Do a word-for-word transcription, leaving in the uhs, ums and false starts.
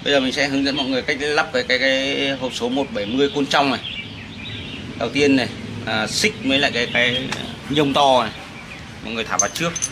Bây giờ mình sẽ hướng dẫn mọi người cách lắp cái cái, cái hộp số một bảy mươi côn trong này. Đầu tiên này, à, xích với lại cái cái nhông to này, mọi người thả vào trước.